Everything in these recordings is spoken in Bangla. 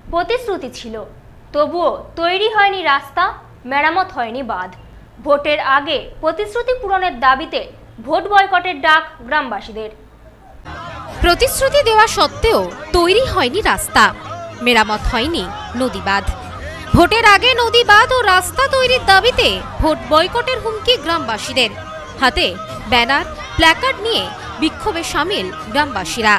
প্রতিশ্রুতি ছিল, তবুও তৈরি হয়নি রাস্তা, মেরামত হয়নি বাঁধ। ভোটের আগে প্রতিশ্রুতি পূরণের দাবিতে ভোট বয়কটের ডাক গ্রামবাসীদের। প্রতিশ্রুতি দেওয়া সত্ত্বেও তৈরি হয়নি রাস্তা, মেরামত হয়নি নদী বাঁধ। ভোটের আগে নদী বাঁধ ও রাস্তা তৈরির দাবিতে ভোট বয়কটের হুমকি গ্রামবাসীদের। হাতে ব্যানার, প্ল্যাকার্ড নিয়ে বিক্ষোভে সামিল গ্রামবাসীরা।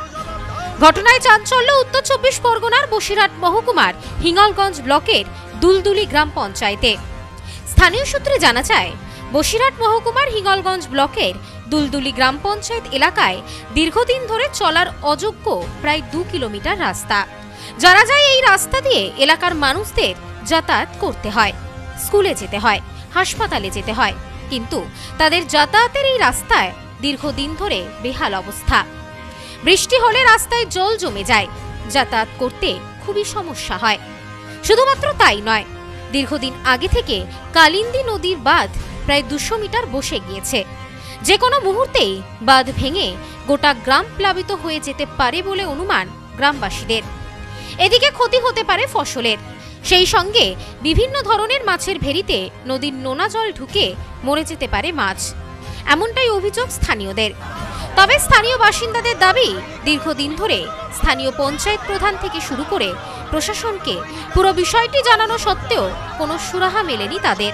ঘটনায় চাঞ্চল্য উত্তর 24 পরগনার বসিরহাট মহকুমার হিঙ্গলগঞ্জ ব্লকের দুলদুলি গ্রাম পঞ্চায়েতে। স্থানীয় সূত্রে জানা যায়, বসিরহাট মহকুমার হিঙ্গলগঞ্জ ব্লকের দুলদুলি গ্রাম পঞ্চায়েত এলাকায় দীর্ঘদিন ধরে চলার অযোগ্য প্রায় 2 কিলোমিটার রাস্তা। জানা যায়, এই রাস্তা দিয়ে এলাকার মানুষদের যাতায়াত করতে হয়, স্কুলে যেতে হয়, হাসপাতালে যেতে হয়, কিন্তু তাদের যাতায়াতের এই রাস্তায় দীর্ঘদিন ধরে বেহাল অবস্থা। বৃষ্টি হলে রাস্তায় জল জমে যায়, যাতায়াত করতে খুবই সমস্যা হয়। শুধুমাত্র তাই নয়, দীর্ঘদিন আগে থেকে কালিন্দী নদীর বাঁধ প্রায় 200 মিটার বসে গিয়েছে। যে কোনো মুহূর্তেই বাঁধ ভেঙে গোটা গ্রাম প্লাবিত হয়ে যেতে পারে বলে অনুমান গ্রামবাসীদের। এদিকে ক্ষতি হতে পারে ফসলের, সেই সঙ্গে বিভিন্ন ধরনের মাছের ভেরিতে নদীর নোনা জল ঢুকে মরে যেতে পারে মাছ, এমনটাই অভিযোগ স্থানীয়দের। তবে স্থানীয় বাসিন্দাদের দাবি, দীর্ঘদিন ধরে স্থানীয় পঞ্চায়েত প্রধান থেকে শুরু করে প্রশাসনকে পুরো বিষয়টি জানানো সত্ত্বেও কোনো সুরাহা মেলেনি তাদের।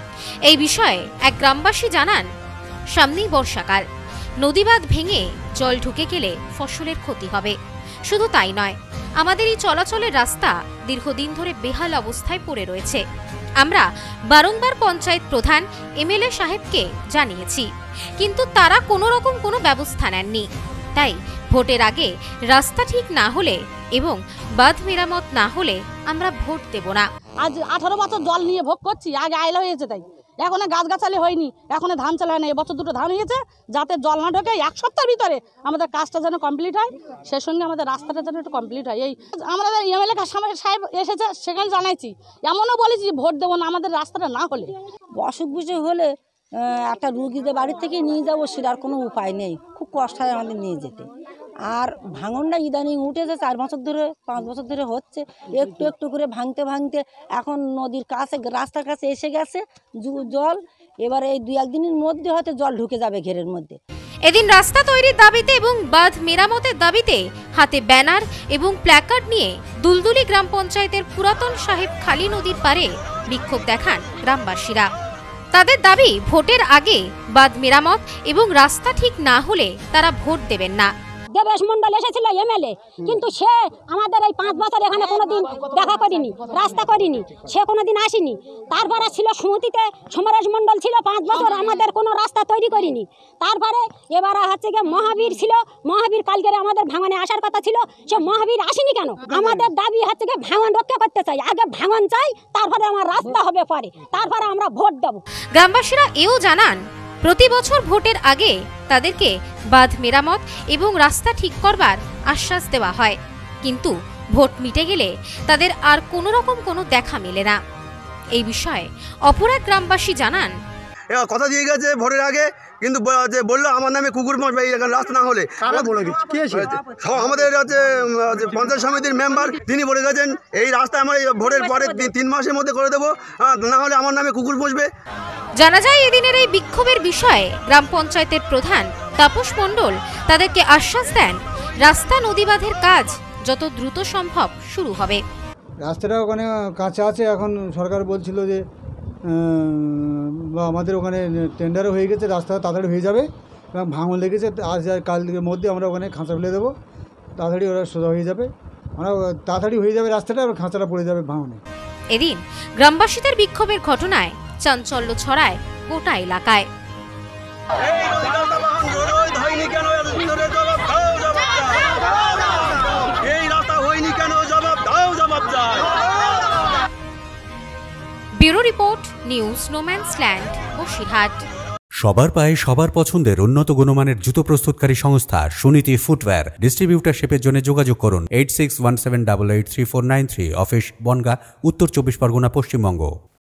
এই বিষয়ে এক গ্রামবাসী জানান, সামনেই বর্ষাকাল, নদীবাঁধ ভেঙে জল ঢুকে গেলে ফসলের ক্ষতি হবে। শুধু তাই নয়, আমাদের এই চলাচলের রাস্তা দীর্ঘদিন ধরে বেহাল অবস্থায় পড়ে রয়েছে। আমরা বারংবার পঞ্চায়েত প্রধান, এমএলএ সাহেবকে জানিয়েছি, কিন্তু তারা কোনো রকম কোনো ব্যবস্থা নেননি। তাই ভোটের আগে রাস্তা ঠিক না হলে এবং বাঁধ মেরামত না হলে আমরা ভোট দেব না। আজ 18 বছর জল নিয়ে ভোগ করছি, আগে আইলা হয়েছে, তাই এখন গাছগাছালি হয়নি, এখন ধান চালা হয় না। এবছর 2টো ধান হয়েছে, যাতে জল না ঢোকে 1 সপ্তাহের ভিতরে আমাদের কাজটা যেন কমপ্লিট হয়, সেই সঙ্গে আমাদের রাস্তাটা যেন একটু কমপ্লিট হয়। এই আমাদের এমএলএ সাহেব এসেছে, সেখানে জানাইছি, এমনও বলেছি ভোট দেবো না আমাদের রাস্তাটা না হলে। অসুখ বিসুখ হলে একটা রুগীদের বাড়ির থেকে নিয়ে যাবো, সেটার কোনো উপায় নেই, খুব কষ্ট হয় আমাদের নিয়ে যেতে। আর ভাঙনটা ইদানিং উঠেছে, 4 বছর ধরে 5 বছর ধরে হচ্ছে, একটু একটু করে ভাঙতে ভাঙতে এখন নদীর কাছে, রাস্তার কাছে এসে গেছে জল। এবারে এই 2-1 দিনের মধ্যে হয়তো জল ঢুকে যাবে ঘেরের মধ্যে। এদিন রাস্তা তৈরির দাবিতে এবং বাঁধ মেরামতের দাবিতে হাতে ব্যানার এবং প্ল্যাকার্ড নিয়ে দুলদুলি গ্রাম পঞ্চায়েতের পুরাতন সাহেব খালি নদীর পারে বিক্ষোভ দেখান গ্রামবাসীরা। তাদের দাবি, ভোটের আগে বাঁধ মেরামত এবং রাস্তা ঠিক না হলে তারা ভোট দেবেন না। দেবেশ মন্ডল এসেছিল এমএলএ, কিন্তু সে আমাদের এই 5 বছর এখানে কোনোদিন দেখা করিনি, রাস্তা করিনি, সে কোনোদিন আসেনি। তারপরে ছিল সুমতিতে সমরেশ মন্ডল ছিল, 5 বছর আমাদের কোনো রাস্তা তৈরি করিনি। তারপরে এবারে হচ্ছে গিয়ে মহাবীর ছিল, মহাবীর কালকে আমাদের ভাঙনে আসার কথা ছিল, সে মহাবীর আসেনি কেন? আমাদের দাবি হচ্ছে গিয়ে ভাঙন রক্ষা করতে চাই, আগে ভাঙন চাই, তারপরে আমার রাস্তা হবে পরে, তারপরে আমরা ভোট দেব। গ্রামবাসীরা এও জানান, প্রতি বছর ভোটের আগে তাদেরকে বাঁধ মেরামত এবং রাস্তা ঠিক করবার আশ্বাস দেওয়া হয়, কিন্তু ভোট মিটে গেলে তাদের আর কোনো রকম কোনো দেখা মেলে না। এই বিষয়ে অপর এক গ্রামবাসী জানান, কথা দিয়ে গেছে ভোটের আগে, কিন্তু যে বললো আমার নামে কুকুর মারবে এই রাস্তা না হলে। আমাদের পঞ্চায়েত সমিতির মেম্বার, তিনি বলে গেছেন এই রাস্তা আমার ভোটের পরে 3 মাসের মধ্যে করে দেবো, না হলে আমার নামে কুকুর পুষবে। জানা যায়, এদিনের এই বিক্ষোভের বিষয়ে গ্রাম পঞ্চায়েতের প্রধান তাপস মণ্ডল তাদেরকে আশ্বাস দেন, রাস্তা নদীবাঁধের কাজ যত দ্রুত সম্ভব শুরু হবে। রাস্তাটা ওখানে কাঁচা আছে, এখন সরকার বলছিল যে আমাদের ওখানে টেন্ডারও হয়ে গেছে, রাস্তা তাড়াতাড়ি হয়ে যাবে এবং ভাঙন লেগেছে, আজ আর কালের মধ্যে আমরা ওখানে খাঁচা ফেলে দেবো, তাড়াতাড়ি ওরা সোজা হয়ে যাবে, আমরা তাড়াতাড়ি হয়ে যাবে রাস্তাটা, আর খাঁচাটা পড়ে যাবে ভাঙনে। এদিন গ্রামবাসীদের বিক্ষোভের ঘটনায় চাঞ্চল্য ছড়ায় গোটা এলাকায়। Bureau report, news no man's land, Basirhat. সবার পায়ে সবার পছন্দের উন্নত গুণমানের জুতো প্রস্তুতকারী সংস্থা সুনীতি ফুটওয়্যার। ডিস্ট্রিবিউটারশিপের জন্য যোগাযোগ করুন 8617883493, অফিস বনগাঁ, উত্তর 24 পরগনা, পশ্চিমবঙ্গ।